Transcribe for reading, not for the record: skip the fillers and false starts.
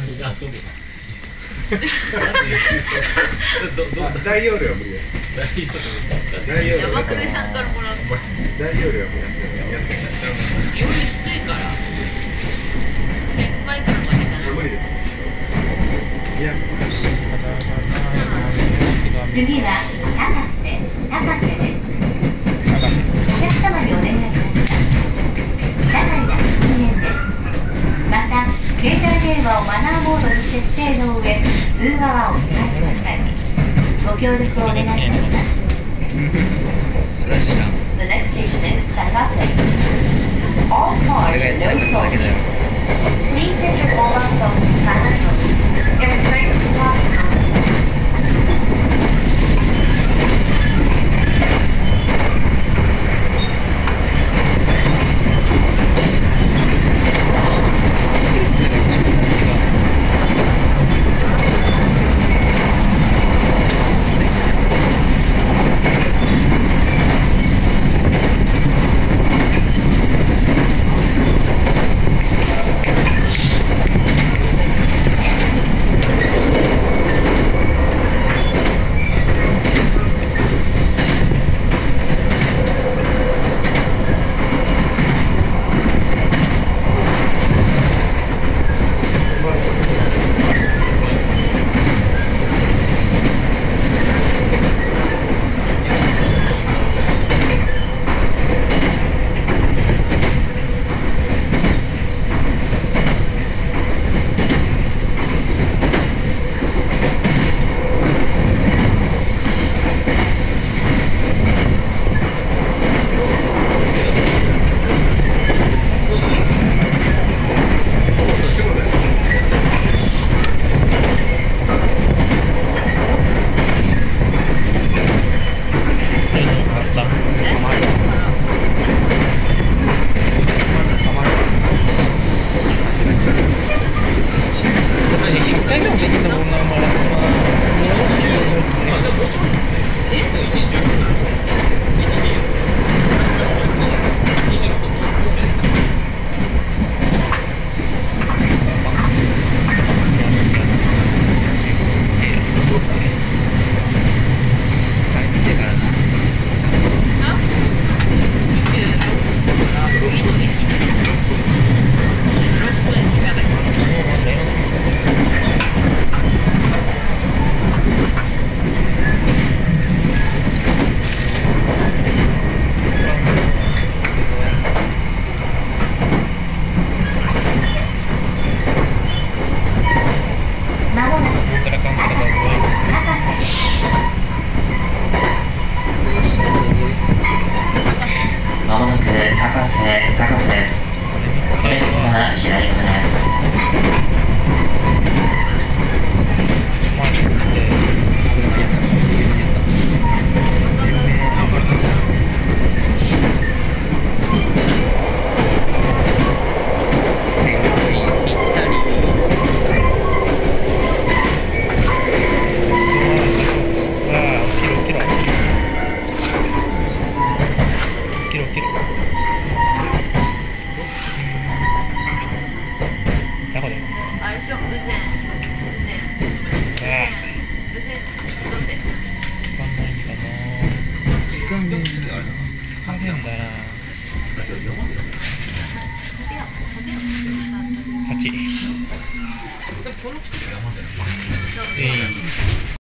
感じで。 あ、そうです。 大容量は無理です。大容量山久手さんからもらう。 大容量はやってない。 夜低いから1000倍からまでなの。 無理です。いや、 次は高瀬です。お客様にお願いいたします。車内は禁煙です。また携帯電話をマナーモードに設定の上、通話はお控えください。ご協力をお願いいたします。 それは知らん。 The next station is Takase. All cars with no smoking. Please set your mobile phone to silent mode. It is safe to talk now. 8。